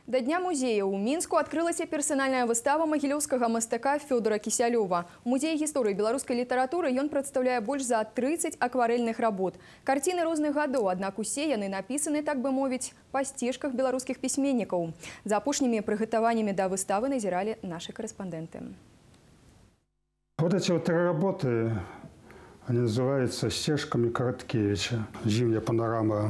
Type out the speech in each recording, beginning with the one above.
До Дня музея у Мінску открылась персональная выстава магілёўскага мастака Фёдора Кісялёва. У музеі гісторыі беларускай літаратуры ён прадстаўляе больш за 30 акварельных работ. Карціны розных гадоў, аднак усе яны напісаны, так бы мовіць, па сцежках беларускіх пісьменнікаў. За апошнімі прыгатаваннямі да выставы назіралі наши корреспонденты. Вот эти вот три работы, они называются «Стежками Короткевича». Зимняя панорама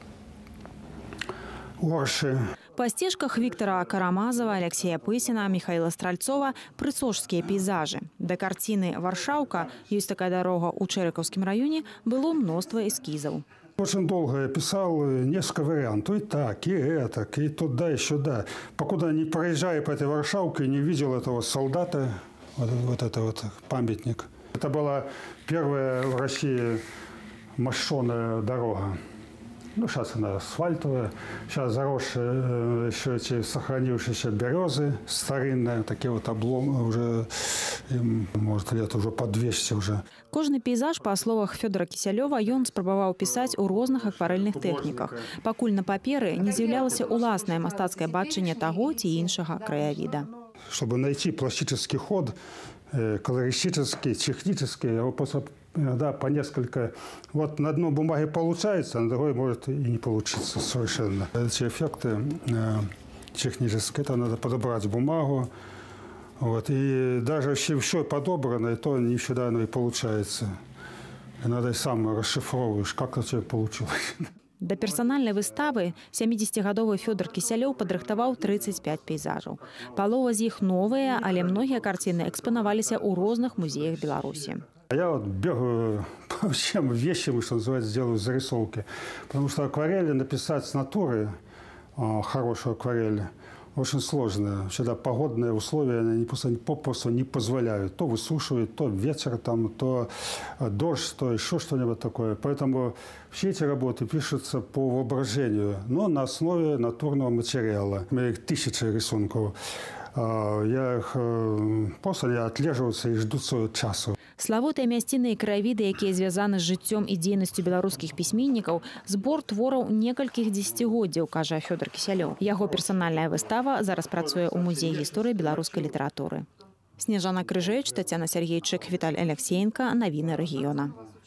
Орши. По стежках Виктора Карамазова, Алексея Пысина, Михаила Стральцова прыцожскія пейзажи. До картины «Варшаўка» есть такая дорога у Чэрэкаўскім районе, было множество эскизов. Очень долго я писал несколько вариантов. И так, и этак, и туда, и сюда. Покуда не проезжая по этой Варшаўке, не видел этого солдата, вот это вот памятник. Это была первая в России мощеная дорога. Ну, сейчас она асфальтовая, сейчас заросшие еще эти сохранившиеся березы старинные, такие вот обломы уже, им, может, лет уже по 200 уже. Кожны пейзаж, по словах Фёдора Кісялёва, ён спрабаваў пісаць у розных акварельных тэхніках. Пакуль на паперы не з'яўлялася уласнае мастацкае бачанне таго ці іншага краявіда. Чтобы найти пластический ход, колористический, технический, его просто иногда по несколько. Вот на одной бумаге получается, на другой может и не получиться совершенно. Эти эффекты технические, это надо подобрать бумагу. Вот, и даже все подобрано, и то не всегда оно и получается. И надо и сам расшифровываешь, как это тебе получилось. До персональной выставы 70-гадовы Фёдор Кісялёў падрыхтаваў 35 пейзажаў. Палова з іх новыя, але многія карціны экспанаваліся ў розных музеях Беларусі. Я вот бегаю по всем вещам, что называется, делаю зарисовки. Потому что акварели написать с натуры, хорошую акварель, очень сложно. Всегда погодные условия они попросту не позволяют. То высушивают, то ветер, там, то дождь, то еще что-нибудь такое. Поэтому все эти работы пишутся по воображению, но на основе натурного материала. У меня их 1000 рисунков. Я их просто отлеживаются и ждут своего часу. Славутыя мясціны і краявіды, якія звязаны з жыццём і дзейнасцю беларускіх пісьменнікаў, збор твораў некалькіх дзесяцігоддзяў, кажа Фёдор Кісялёў. Яго персанальная выстава зараз працуе ў музеі гісторыі беларускай літаратуры. Снежана Крыжэвіч, Тацяна Сергейчык, Віталь Алексеенко. Навіны рэгіёна.